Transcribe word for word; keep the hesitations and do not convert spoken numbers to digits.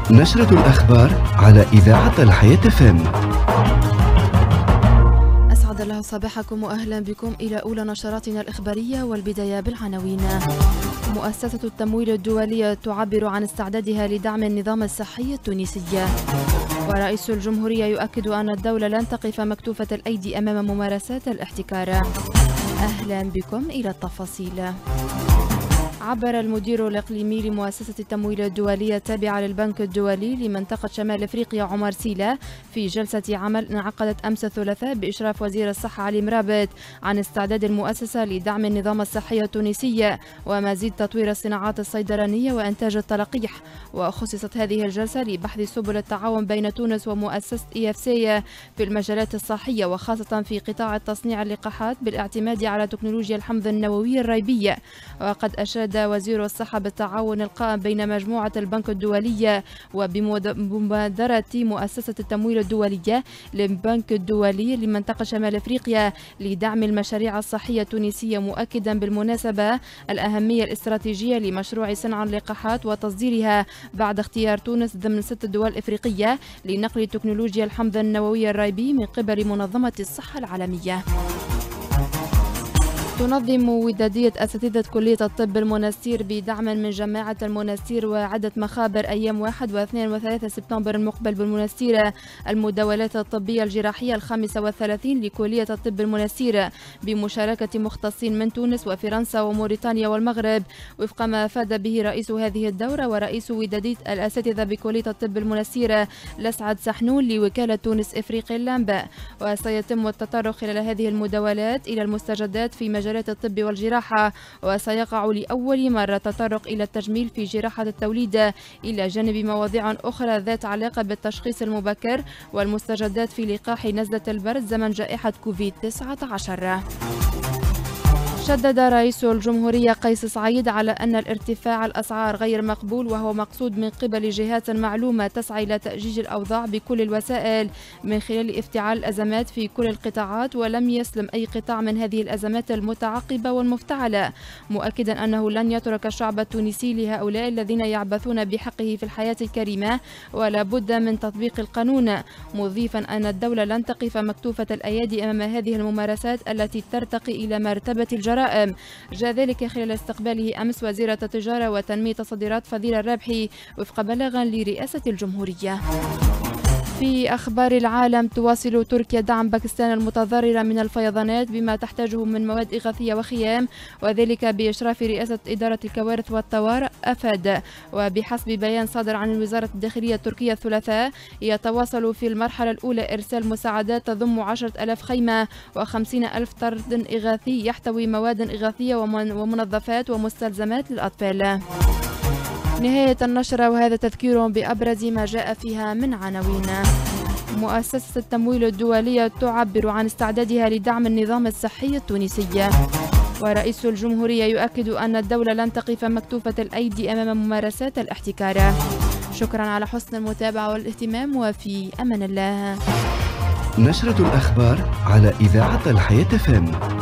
نشرة الأخبار على إذاعة الحياة اف ام. أسعد الله صباحكم وأهلا بكم إلى أولى نشراتنا الإخبارية، والبداية بالعناوين. مؤسسة التمويل الدولية تعبر عن استعدادها لدعم النظام الصحي التونسي. ورئيس الجمهورية يؤكد أن الدولة لن تقف مكتوفة الأيدي أمام ممارسات الاحتكار. أهلا بكم إلى التفاصيل. عبر المدير الإقليمي لمؤسسة التمويل الدولية التابعة للبنك الدولي لمنطقة شمال أفريقيا عمر سيلا في جلسة عمل انعقدت أمس الثلاثاء بإشراف وزير الصحة علي مرابط عن استعداد المؤسسة لدعم النظام الصحي التونسي ومزيد تطوير الصناعات الصيدلانية وإنتاج التلقيح. وخصصت هذه الجلسة لبحث سبل التعاون بين تونس ومؤسسة إي إف سي في المجالات الصحية، وخاصة في قطاع تصنيع اللقاحات بالاعتماد على تكنولوجيا الحمض النووي الريبي. وقد أشاد وزير الصحة بالتعاون القائم بين مجموعة البنك الدولي وبمبادرة مؤسسة التمويل الدولية للبنك الدولي لمنطقة شمال أفريقيا لدعم المشاريع الصحية التونسية، مؤكدا بالمناسبة الأهمية الاستراتيجية لمشروع صنع اللقاحات وتصديرها بعد اختيار تونس ضمن ست دول إفريقية لنقل تكنولوجيا الحمض النووي الريبي من قبل منظمة الصحة العالمية. تنظم ودادية أساتذة كلية الطب المنستير بدعم من جامعة المنستير وعدة مخابر أيام واحد واثنين وثلاثة سبتمبر المقبل بالمنستير المداولات الطبية الجراحية الخامسة والثلاثين لكلية الطب المنستير بمشاركة مختصين من تونس وفرنسا وموريتانيا والمغرب، وفق ما أفاد به رئيس هذه الدورة ورئيس ودادية الأساتذة بكلية الطب المنستير لسعد سحنون لوكالة تونس إفريقيا اللامبا. وسيتم التطرق خلال هذه المداولات إلى المستجدات في مجال الطب والجراحة، وسيقع لأول مرة تطرق إلى التجميل في جراحة التوليد إلى جانب مواضيع أخرى ذات علاقة بالتشخيص المبكر والمستجدات في لقاح نزلة البرد زمن جائحة كوفيد تسعة عشر. شدد رئيس الجمهورية قيس سعيد على أن الارتفاع الأسعار غير مقبول، وهو مقصود من قبل جهات معلومة تسعى إلى تأجيج الأوضاع بكل الوسائل من خلال افتعال الأزمات في كل القطاعات، ولم يسلم أي قطاع من هذه الأزمات المتعاقبة والمفتعلة، مؤكدا أنه لن يترك الشعب التونسي لهؤلاء الذين يعبثون بحقه في الحياة الكريمة، ولا بد من تطبيق القانون، مضيفا أن الدولة لن تقف مكتوفة الأيادي أمام هذه الممارسات التي ترتقي إلى مرتبة الجرائم. جاء ذلك خلال استقباله أمس وزيرة التجارة وتنمية الصادرات فضيلة الرابحي وفق بلاغ لرئاسة الجمهورية. في أخبار العالم، تواصل تركيا دعم باكستان المتضررة من الفيضانات بما تحتاجه من مواد إغاثية وخيام، وذلك بإشراف رئاسة إدارة الكوارث والطوارئ أفاد. وبحسب بيان صادر عن وزارة الداخلية التركية الثلاثاء، يتواصل في المرحلة الأولى إرسال مساعدات تضم عشرة آلاف خيمة وخمسين ألف طرد إغاثي يحتوي مواد إغاثية ومنظفات ومستلزمات للأطفال. نهاية النشرة، وهذا تذكير بأبرز ما جاء فيها من عناوين. مؤسسة التمويل الدولية تعبر عن استعدادها لدعم النظام الصحي التونسي. ورئيس الجمهورية يؤكد أن الدولة لن تقف مكتوفة الأيدي أمام ممارسات الاحتكار. شكرا على حسن المتابعة والاهتمام، وفي أمان الله. نشرة الأخبار على إذاعة الحياة اف ام.